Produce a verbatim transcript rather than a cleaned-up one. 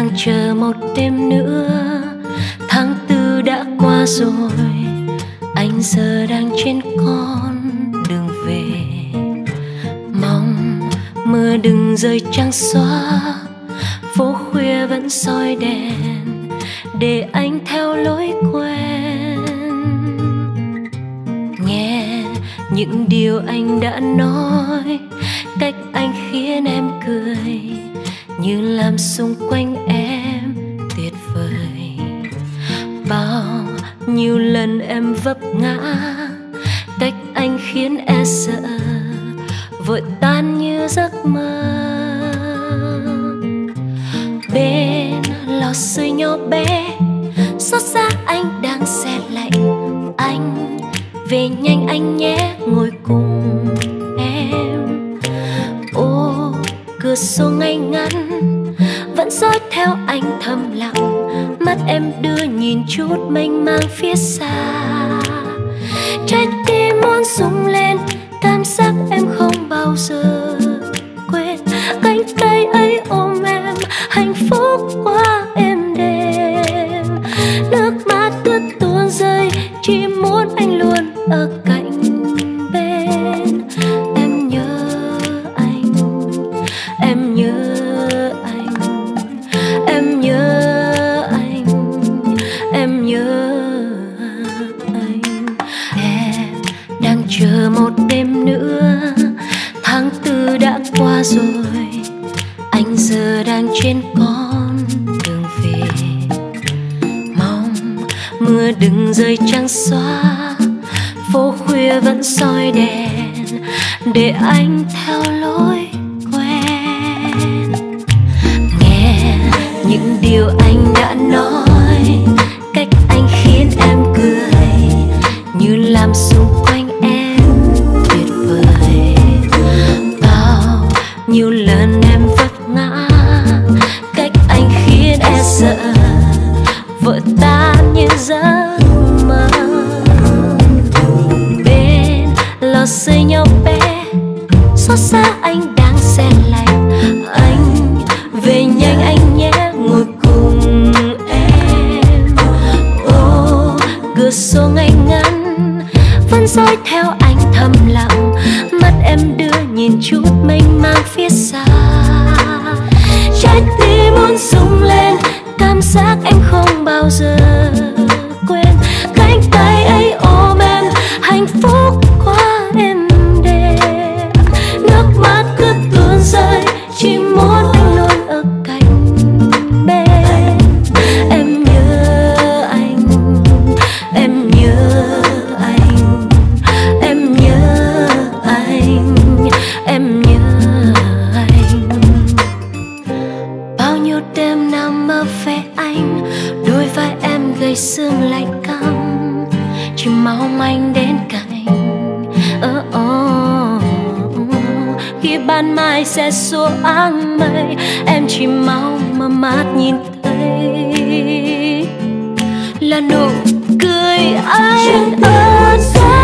đang chờ một đêm nữa. Tháng tư đã qua rồi, anh giờ đang trên con đường về. Mong mưa đừng rơi trắng xóa, phố khuya vẫn soi đèn để anh theo lối quen. Nghe những điều anh đã nói, cách anh khiến em cười, như làm xung quanh em tuyệt vời. Bao nhiêu lần em vấp ngã, cách anh khiến e sợ, vội tan như giấc mơ. Bên lò sưởi nhỏ bé, xót xa anh đang se lạnh. Anh về nhanh anh nhé, ngồi cùng em. Ô cửa sổ ngay ngắn vẫn dõi theo anh thầm lặng, mắt em đưa nhìn chút mênh mang phía xa. Trái tim muốn rung lên, cảm giác em không bao giờ quên. Cánh tay ấy ôm em, hạnh phúc quá êm đềm. Nước mắt cứ tuôn rơi, chỉ muốn anh luôn ở cạnh bên. Em nhớ anh, em nhớ anh, em nhớ anh, em nhớ anh. Em đang chờ một đêm nữa, tháng tư đã qua rồi, anh giờ đang trên con đường về. Mong mưa đừng rơi trắng xóa, phố khuya vẫn soi đèn để anh theo lối quen. Nghe những điều anh đã nói, cách anh khiến em cười, như làm xung quanh em tuyệt vời. Bao nhiêu lần em vấp ngã, cách anh khiến e sợ, vỡ tan như giấc mơ. Bên lò sưởi nhỏ bé, xót xa anh đang se lạnh. Anh về nhanh anh nhé, ngồi cùng em. Ô cửa sổ ngay ngắn vẫn dõi theo anh thầm lặng, mắt em đưa nhìn chút mênh mang phía xa. Trái tim muốn rung lên, cảm giác em không bao giờ quên. Cánh tay ấy ôm em, hạnh phúc quá êm đềm. Nước mắt cứ tuôn rơi, chỉ muốn anh luôn ở cạnh bên. Em nhớ anh, em nhớ anh, em nhớ anh, em nhớ anh. Bao nhiêu đêm nằm mơ về anh, đôi vai em gầy sương lạnh căm, chỉ mong anh đến cạnh. Oh, oh, oh. Khi ban mai sẽ xua áng mây, em chỉ mong mở mắt nhìn thấy là nụ cười anh ơn.